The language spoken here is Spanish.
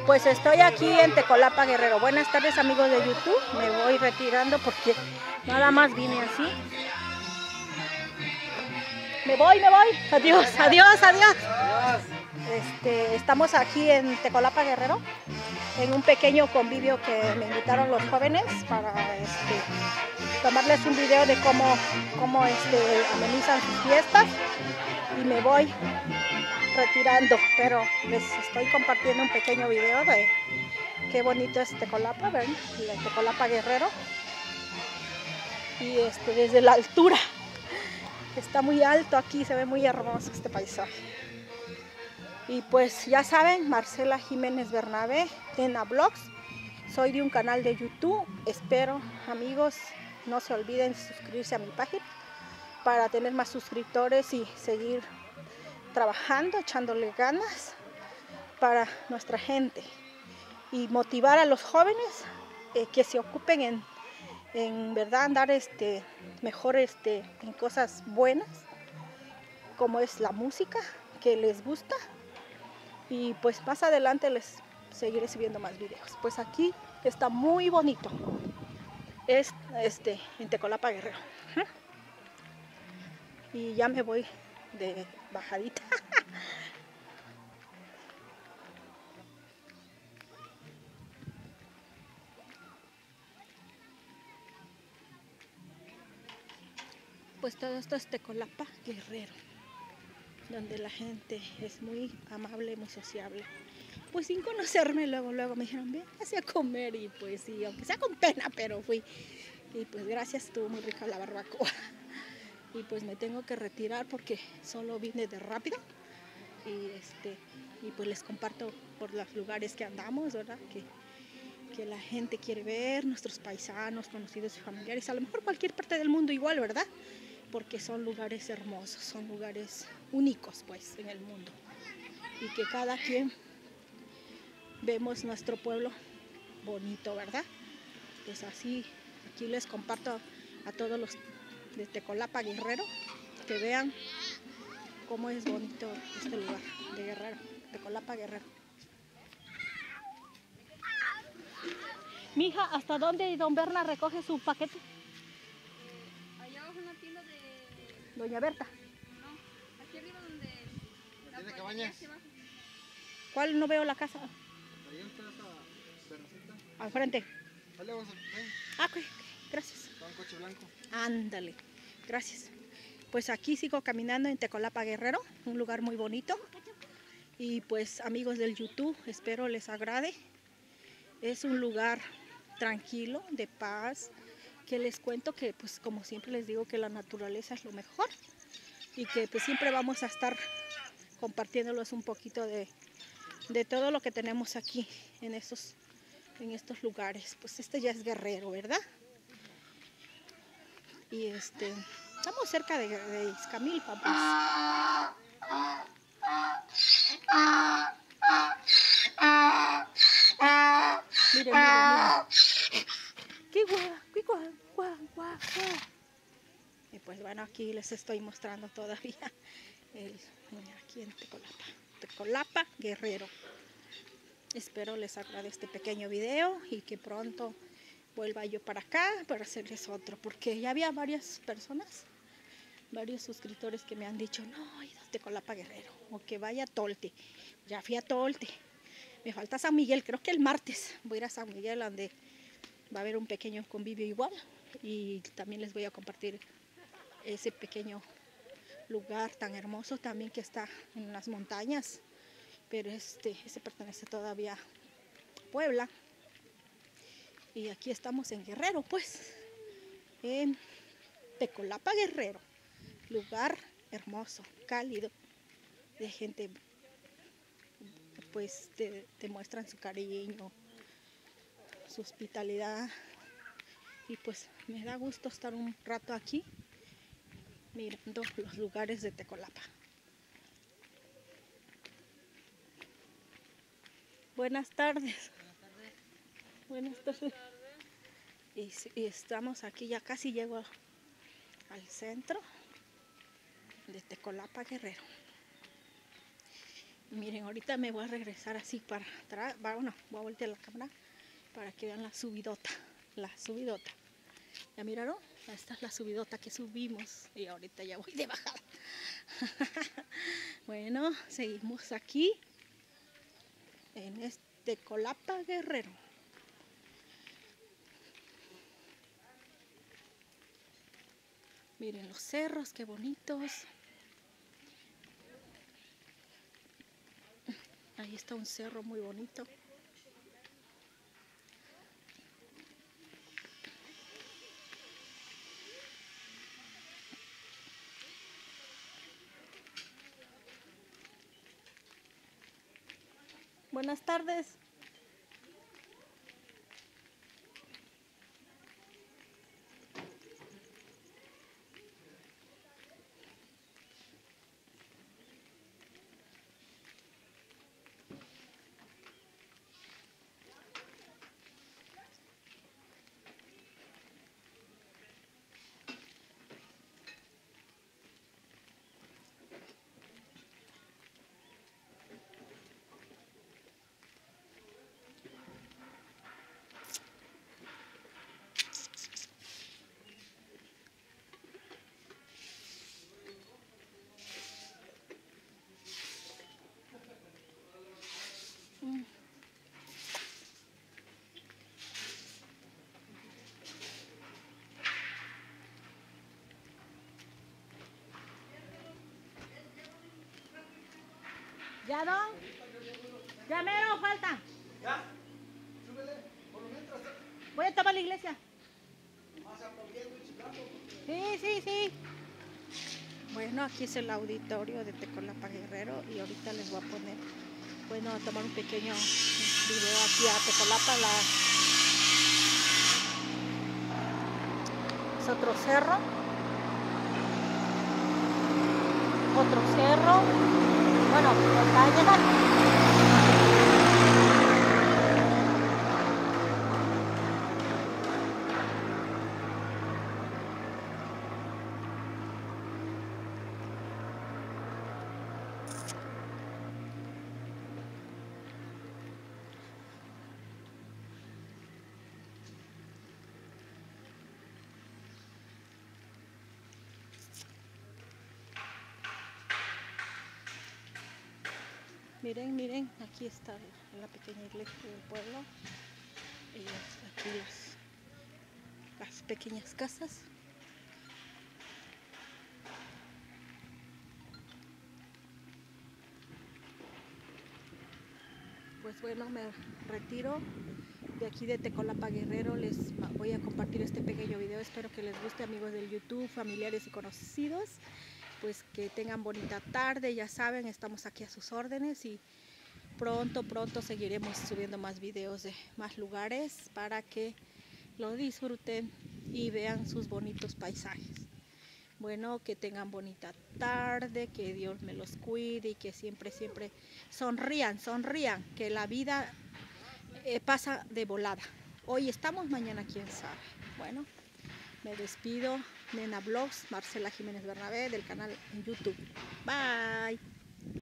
Pues estoy aquí en Tecolapa, Guerrero. Buenas tardes, amigos de YouTube. Me voy retirando porque nada más vine así. Me voy. Adiós, adiós, adiós. Estamos aquí en Tecolapa, Guerrero, en un pequeño convivio que me invitaron los jóvenes para tomarles un video de cómo amenizan sus fiestas, y me voy retirando, pero les estoy compartiendo un pequeño video de qué bonito es Tecolapa, ¿ven? Tecolapa, Guerrero, y desde la altura, está muy alto aquí, se ve muy hermoso este paisaje. Y pues ya saben, Marcela Jiménez Bernabé, Tena Vlogs. Soy de un canal de YouTube. Espero, amigos, no se olviden suscribirse a mi página para tener más suscriptores y seguir trabajando, echándole ganas para nuestra gente y motivar a los jóvenes que se ocupen en verdad andar mejor en cosas buenas, como es la música que les gusta. Y pues más adelante les seguiré subiendo más videos. Pues aquí está muy bonito. Es en Tecolapa, Guerrero. Y ya me voy de bajadita. Pues todo esto es Tecolapa, Guerrero, donde la gente es muy amable, muy sociable. Pues sin conocerme, luego me dijeron, ven, a comer, y pues sí, aunque sea con pena, pero fui. Y pues gracias, estuvo muy rica la barbacoa. Y pues me tengo que retirar porque solo vine de rápido. Y pues les comparto por los lugares que andamos, ¿verdad? Que la gente quiere ver, nuestros paisanos, conocidos y familiares, a lo mejor cualquier parte del mundo igual, ¿verdad? Porque son lugares hermosos, son lugares únicos pues en el mundo, y que cada quien vemos nuestro pueblo bonito, ¿verdad? Pues así, aquí les comparto a todos los de Tecolapa, Guerrero, que vean cómo es bonito este lugar de Guerrero, Tecolapa, Guerrero. Mija, ¿hasta dónde don Berna recoge su paquete? Allá abajo en la tienda de Doña Berta. No, aquí arriba donde la tienda Cabañas. ¿Cuál? No veo la casa. Ahí está esa terracita. Al frente. Dale, vamos a ver. Ah, ok, gracias. Está un coche blanco. Ándale, gracias. Pues aquí sigo caminando en Tecolapa, Guerrero, un lugar muy bonito. Y pues amigos del YouTube, espero les agrade. Es un lugar tranquilo, de paz, que les cuento que pues como siempre les digo que la naturaleza es lo mejor, y que pues siempre vamos a estar compartiéndolos un poquito de todo lo que tenemos aquí en estos lugares. Pues ya es Guerrero, ¿verdad? Y estamos cerca de Izcamilpa, pues. Miren. ¡Qué guau! Y pues bueno, aquí les estoy mostrando todavía aquí en Tecolapa, Guerrero. Espero les agrade este pequeño video y que pronto vuelva yo para acá para hacerles otro, porque ya había varias personas, varios suscriptores que me han dicho, no, ir a Tecolapa, Guerrero, o que vaya a Tolte. Ya fui a Tolte. Me falta San Miguel, creo que el martes voy a ir a San Miguel, donde va a haber un pequeño convivio igual, y también les voy a compartir ese pequeño lugar tan hermoso también que está en las montañas, pero ese pertenece todavía a Puebla. Y aquí estamos en Guerrero, pues, en Tecolapa, Guerrero, lugar hermoso, cálido, de gente pues te muestran su cariño, su hospitalidad, y pues me da gusto estar un rato aquí mirando los lugares de Tecolapa. Buenas tardes. Buenas tardes. Y estamos aquí, ya casi llego al centro de Tecolapa, Guerrero. Miren, ahorita me voy a regresar así para atrás. Bueno, voy a voltear la cámara para que vean la subidota. La subidota. ¿Ya miraron? Esta es la subidota que subimos. Y ahorita ya voy de bajada. Bueno, seguimos aquí. En este Colapa Guerrero. Miren los cerros, qué bonitos. Ahí está un cerro muy bonito. Buenas tardes. ¿Ya, don? ¿Ya mero falta? ¿Ya? Súbele, por lo mientras. Voy a tomar la iglesia. Sí. Bueno, aquí es el auditorio de Tecolapa Guerrero y ahorita les voy a poner, bueno, a tomar un pequeño video aquí a Tecolapa. Es otro cerro. Otro cerro. Bueno, montaña. Miren, aquí está la pequeña iglesia del pueblo. Y aquí las pequeñas casas. Pues bueno, me retiro de aquí de Tecolapa Guerrero. Les voy a compartir este pequeño video. Espero que les guste, amigos del YouTube, familiares y conocidos. Pues que tengan bonita tarde, ya saben, estamos aquí a sus órdenes y pronto seguiremos subiendo más videos de más lugares para que lo disfruten y vean sus bonitos paisajes. Bueno, que tengan bonita tarde, que Dios me los cuide y que siempre sonrían, que la vida pasa de volada. Hoy estamos, mañana quién sabe. Bueno, me despido. Nena Vlogs, Marcela Jiménez Bernabé, del canal en YouTube. Bye.